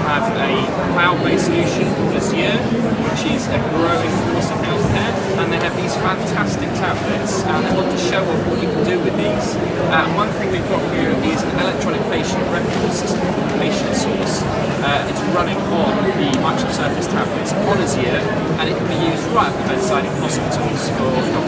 have a cloud-based solution called Azure, which is a growing force in healthcare, and they have these fantastic tablets, and they want to show off what you can do with these. One thing we've got here is an electronic patient record system called PatientSource. It's running on the Microsoft Surface tablets on Azure, and it can be used right at the bedside in hospitals for